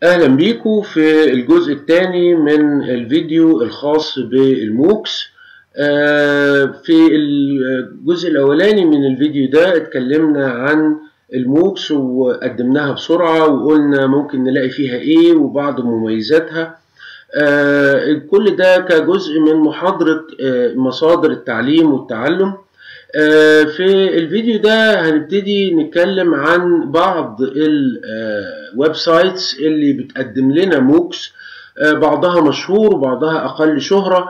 أهلا بيكم في الجزء الثاني من الفيديو الخاص بالموكس. في الجزء الأولاني من الفيديو ده اتكلمنا عن الموكس وقدمناها بسرعة وقلنا ممكن نلاقي فيها ايه وبعض مميزاتها. كل ده كجزء من محاضرة مصادر التعليم والتعلم. في الفيديو ده هنبتدي نتكلم عن بعض الويب سايتس اللي بتقدم لنا موكس. بعضها مشهور وبعضها أقل شهرة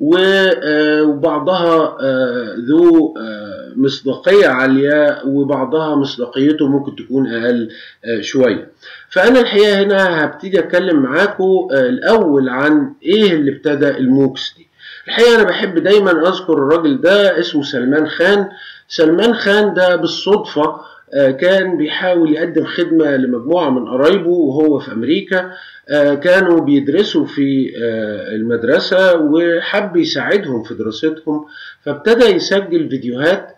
وبعضها ذو مصداقية عالية وبعضها مصداقيته ممكن تكون أقل شوية. فأنا الحقيقة هنا هبتدي أتكلم معاكم الأول عن إيه اللي ابتدى الموكس دي. الحقيقة أنا بحب دايما أذكر الراجل ده، اسمه سلمان خان. سلمان خان ده بالصدفة كان بيحاول يقدم خدمة لمجموعة من قرايبه وهو في أمريكا. كانوا بيدرسوا في المدرسة وحب يساعدهم في دراستهم، فابتدى يسجل فيديوهات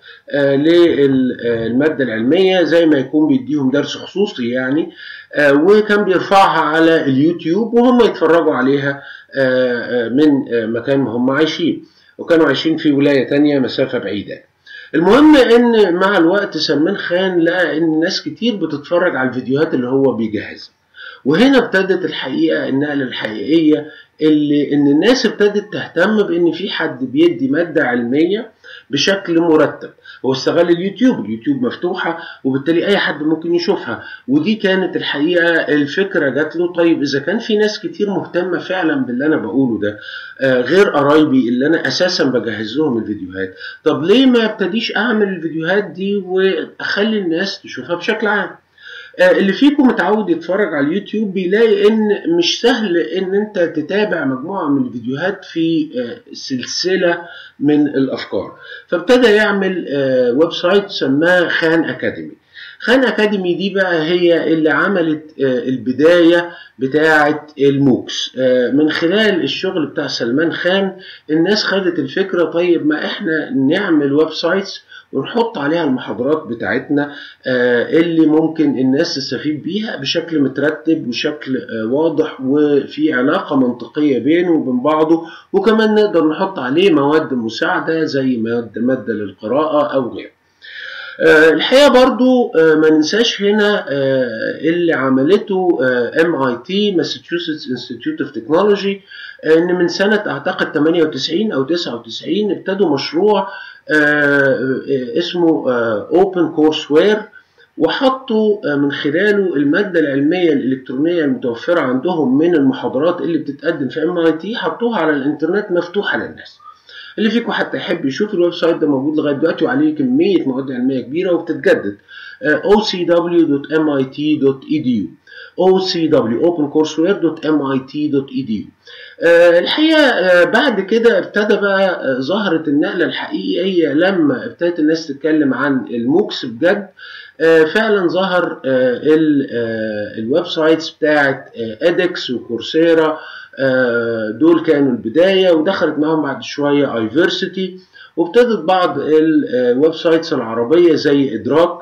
للمادة العلمية زي ما يكون بيديهم درس خصوصي يعني، وكان بيرفعها على اليوتيوب وهم يتفرجوا عليها من مكان ما هم عايشين، وكانوا عايشين في ولاية تانية مسافة بعيدة. المهم ان مع الوقت سلمان خان لقى ان ناس كتير بتتفرج على الفيديوهات اللي هو بيجهزها، وهنا ابتدت الحقيقة النقلة الحقيقية اللي ان الناس ابتدت تهتم بان في حد بيدي مادة علمية بشكل مرتب. هو استغل اليوتيوب مفتوحة وبالتالي اي حد ممكن يشوفها، ودي كانت الحقيقة الفكرة جات له. طيب اذا كان في ناس كتير مهتمة فعلا باللي انا بقوله ده غير قرايبي اللي انا اساسا بجهز لهم الفيديوهات، طب ليه ما ابتديش اعمل الفيديوهات دي واخلي الناس تشوفها بشكل عام؟ اللي فيكم متعود يتفرج على اليوتيوب بيلاقي ان مش سهل ان انت تتابع مجموعة من الفيديوهات في سلسلة من الافكار، فابتدى يعمل ويب سايت سماه خان اكاديمي. خان اكاديمي دي بقى هي اللي عملت البداية بتاعة الموكس. من خلال الشغل بتاع سلمان خان الناس خدت الفكرة، طيب ما احنا نعمل ويب سايتس ونحط عليها المحاضرات بتاعتنا اللي ممكن الناس تستفيد بيها بشكل مترتب وشكل واضح وفي علاقة منطقية بينه وبين بعضه، وكمان نقدر نحط عليه مواد مساعدة زي مادة للقراءة أو غيره. الحقيقة برضو ما ننساش هنا اللي عملته MIT Massachusetts Institute of Technology، ان من سنة اعتقد 98 او 99 ابتدوا مشروع اسمه Open Courseware، وحطوا من خلاله المادة العلمية الإلكترونية المتوفرة عندهم من المحاضرات اللي بتتقدم في MIT، حطوها على الإنترنت مفتوحة للناس. اللي فيكم حتى يحب يشوف الويب سايت ده موجود لغاية دلوقتي وعليه كمية مواد علمية كبيرة وبتتجدد. ocw.mit.edu openCourseware.mit.edu. الحقيقة بعد كده ابتدى بقى ظهرت النقلة الحقيقية لما ابتدت الناس تتكلم عن الموكس بجد. فعلا ظهر الويب سايتس بتاعت edX وكورسيرا، دول كانوا البداية، ودخلت معهم بعد شوية ايفرسيتي، وابتدت بعض الويب سايتس العربية زي إدراك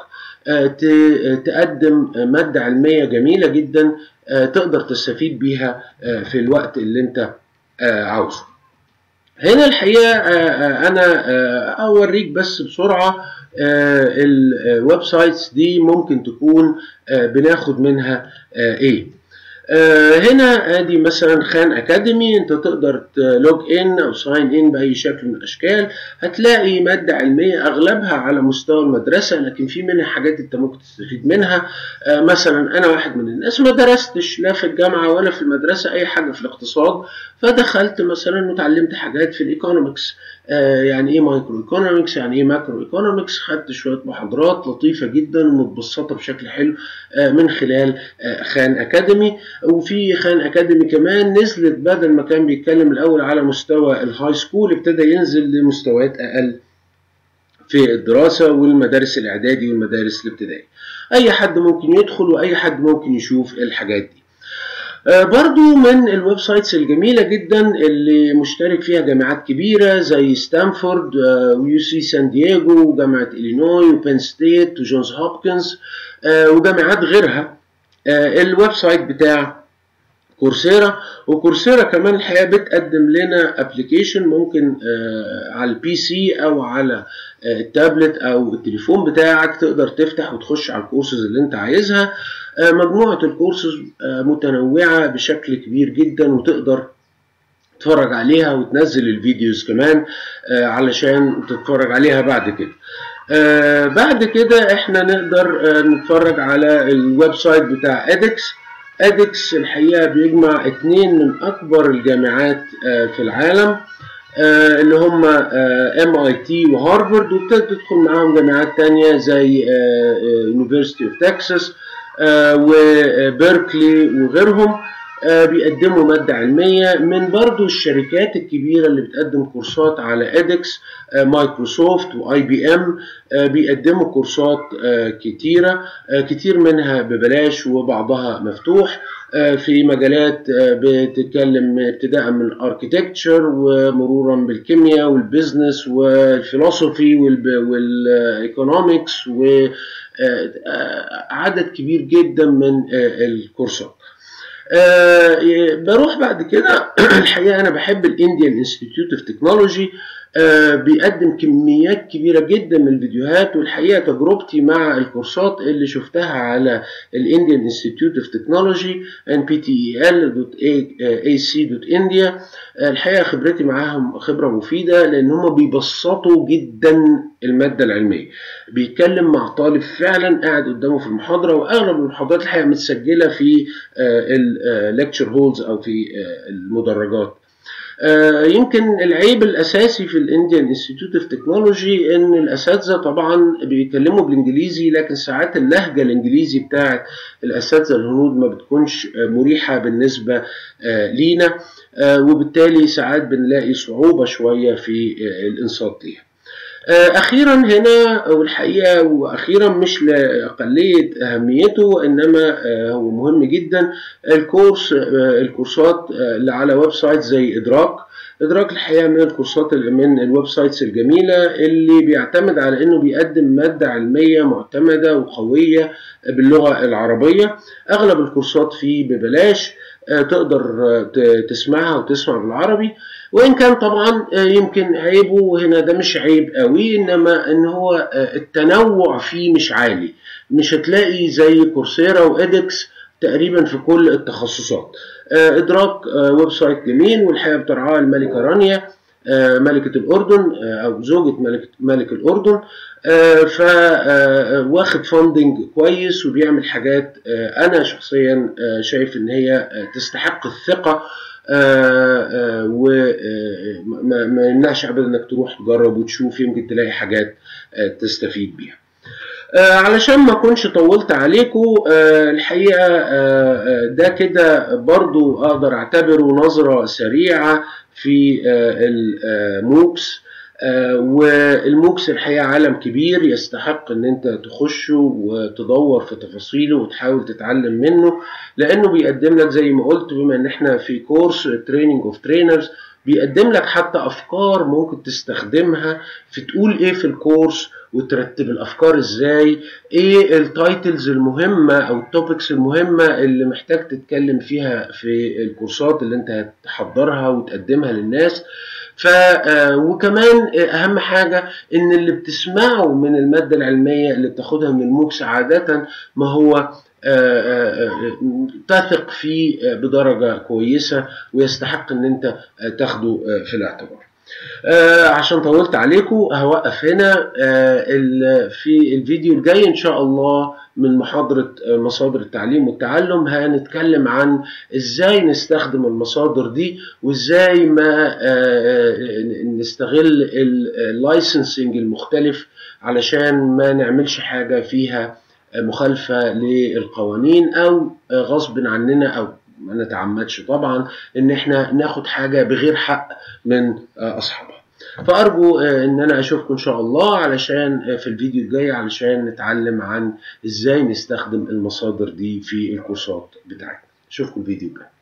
تقدم مادة علمية جميلة جدا تقدر تستفيد بيها في الوقت اللي انت عاوزه. هنا الحقيقة أنا أوريك بس بسرعة الويب سايتس دي ممكن تكون بناخد منها إيه. هنا ادي مثلا خان اكاديمي، انت تقدر تلوج ان او ساين ان باي شكل من الاشكال، هتلاقي ماده علميه اغلبها على مستوى المدرسه، لكن في منها حاجات انت ممكن تستفيد منها. مثلا انا واحد من الناس ما درستش لا في الجامعه ولا في المدرسه اي حاجه في الاقتصاد، فدخلت مثلا وتعلمت حاجات في الايكونومكس، يعني ايه مايكرو ايكونومكس، يعني ايه ماكرو ايكونومكس. خدت شويه محاضرات لطيفه جدا ومتبسطه بشكل حلو من خلال خان اكاديمي. وفي خان اكاديمي كمان نزلت بدل ما كان بيتكلم الاول على مستوى الهاي سكول، ابتدى ينزل لمستويات اقل في الدراسه والمدارس الاعدادي والمدارس الابتدائيه. اي حد ممكن يدخل واي حد ممكن يشوف الحاجات دي. برضو من الويب سايتس الجميلة جدا اللي مشترك فيها جامعات كبيرة زي ستانفورد ويو سي سان دييغو وجامعة إلينوي وبين ستيت وجونز هوبكنز وجامعات غيرها، الويب سايت بتاع كورسيرا. وكورسيرا كمان الحقيقه بتقدم لنا ابلكيشن ممكن على البي سي او على التابلت او التليفون بتاعك تقدر تفتح وتخش على الكورسز اللي انت عايزها. مجموعه الكورسز متنوعه بشكل كبير جدا، وتقدر تتفرج عليها وتنزل الفيديوز كمان علشان تتفرج عليها بعد كده. بعد كده احنا نقدر نتفرج على الويب سايت بتاع edX. edX الحقيقة بيجمع 2 من أكبر الجامعات في العالم اللي هم MIT وهارفارد، وبتدخل معاهم جامعات تانية زي University of Texas وبيركلي وغيرهم. بيقدموا مادة علمية من برضو الشركات الكبيرة اللي بتقدم كورسات على edX، مايكروسوفت واي بي ام بيقدموا كورسات كتير منها ببلاش وبعضها مفتوح في مجالات بتتكلم ابتداء من الاركيتكتشر ومرورا بالكيمياء والبيزنس والفلسفي والايكونومكس وعدد كبير جدا من الكورسات. بروح بعد كده الحقيقة أنا بحب الانديان انستيتيوت اوف تكنولوجي، بيقدم كميات كبيرة جدا من الفيديوهات. والحقيقة تجربتي مع الكورسات اللي شفتها على الانديان انستيتيوت اوف تكنولوجي nptel.ac.india الحقيقة خبرتي معاهم خبرة مفيدة، لأن هم بيبسطوا جدا المادة العلمية. بيتكلم مع طالب فعلا قاعد قدامه في المحاضرة، وأغلب المحاضرات الحقيقة متسجلة في الليكتشر هولز أو في المدرجات. يمكن العيب الاساسي في الانديان انستيتيوت اوف تكنولوجي ان الاساتذه طبعا بيتكلموا بالانجليزي، لكن ساعات اللهجه الانجليزي بتاعت الاساتذه الهنود ما بتكونش مريحه بالنسبه لينا، وبالتالي ساعات بنلاقي صعوبه شويه في الانصات ليها. أخيرا هنا، والحقيقة وأخيرا مش لأقلية أهميته إنما هو مهم جدا، الكورسات اللي على ويب سايت زي إدراك الحقيقة من الكورسات من الويب سايتس الجميلة اللي بيعتمد على إنه بيقدم مادة علمية معتمدة وقوية باللغة العربية. أغلب الكورسات فيه ببلاش، تقدر تسمعها وتسمع بالعربي، وإن كان طبعا يمكن عيبه، وهنا ده مش عيب قوي، إنما إن هو التنوع فيه مش عالي. مش هتلاقي زي كورسيرا وإدكس تقريبا في كل التخصصات. إدراك ويب سايت جميل، والحقيقة بترعاه الملكة رانيا ملكة الأردن أو زوجة ملك الأردن، فواخد فاندنج كويس وبيعمل حاجات أنا شخصيا شايف إن هي تستحق الثقة، وما يمنعش ابدا انك تروح تجرب وتشوف، يمكن تلاقي حاجات تستفيد بيها. علشان ما اكونش طولت عليكم الحقيقه ده كده برضو اقدر اعتبره نظره سريعه في الموكس. والموكس الحقيقة عالم كبير يستحق ان انت تخشه وتدور في تفاصيله وتحاول تتعلم منه، لانه بيقدم لك زي ما قلت، بما ان احنا في كورس تريننج اوف ترينرز، بيقدم لك حتى افكار ممكن تستخدمها في تقول ايه في الكورس، وترتب الافكار ازاي، ايه التايتلز المهمة او التوبكس المهمة اللي محتاج تتكلم فيها في الكورسات اللي انت هتحضرها وتقدمها للناس. وكمان اهم حاجة ان اللي بتسمعه من المادة العلمية اللي بتاخدها من الموكس عادة ما هو تثق فيه بدرجة كويسة ويستحق ان انت تاخده في الاعتبار. عشان طولت عليكم هوقف هنا. في الفيديو الجاي ان شاء الله من محاضرة مصادر التعليم والتعلم هنتكلم عن ازاي نستخدم المصادر دي، وازاي ما نستغل اللايسنسنج المختلف علشان ما نعملش حاجة فيها مخالفة للقوانين او غصب عننا، او ما نتعمدش طبعا ان احنا ناخد حاجة بغير حق من اصحابها. فارجو ان انا اشوفكم ان شاء الله علشان في الفيديو الجاي علشان نتعلم عن ازاي نستخدم المصادر دي في الكورسات بتاعتنا. اشوفكم الفيديو الجاي.